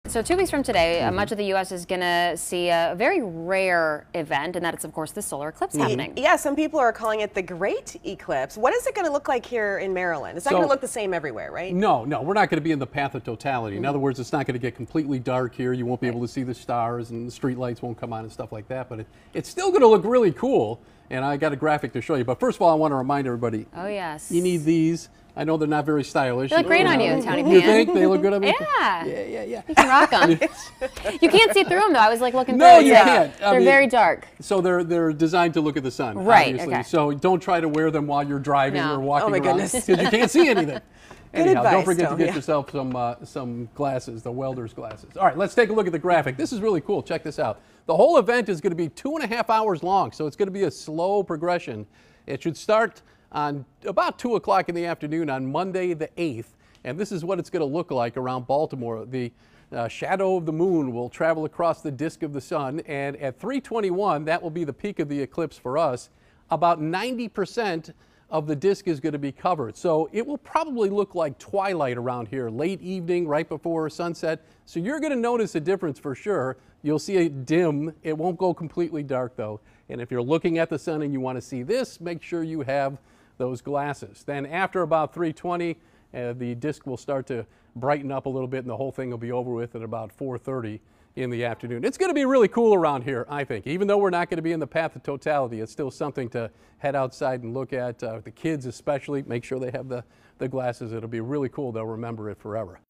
So 2 weeks from today, much of the U.S. is going to see a very rare event, and that is, of course, the solar eclipse happening. Yeah, some people are calling it the Great Eclipse. What is it going to look like here in Maryland? It's not going to look the same everywhere, right? No, we're not going to be in the path of totality. In other words, it's not going to get completely dark here. You won't be able to see the stars, and the street lights won't come on and stuff like that, but it's still going to look really cool. And I got a graphic to show you. But first of all, I want to remind everybody. Oh, yes. You need these. I know they're not very stylish. They look great on you, Tony Pan. You think they look good on me? Yeah. Yeah. You can rock them. You can't see through them, though. I was like looking through. No, you can't. They're very dark. So they're designed to look at the sun, right, obviously. okay. So don't try to wear them while you're driving or walking around. Goodness. Because you can't see anything. Anyhow, advice, don't forget to get yourself some glasses, the welder's glasses. All right, let's take a look at the graphic. This is really cool. Check this out. The whole event is going to be 2.5 hours long, so it's going to be a slow progression. It should start on about 2 o'clock in the afternoon on Monday the 8th, and this is what it's going to look like around Baltimore. The shadow of the moon will travel across the disk of the sun, and at 3:21, that will be the peak of the eclipse for us. About 90% of the disk is going to be covered. So it will probably look like twilight around here, late evening, right before sunset. So you're going to notice a difference for sure. You'll see it dim. It won't go completely dark though. And if you're looking at the sun and you want to see this, make sure you have those glasses. Then after about 3:20, the disk will start to brighten up a little bit and the whole thing will be over with at about 4:30 in the afternoon. It's going to be really cool around here, I think. Even though we're not going to be in the path of totality, it's still something to head outside and look at. The kids especially, make sure they have the glasses. It'll be really cool. They'll remember it forever.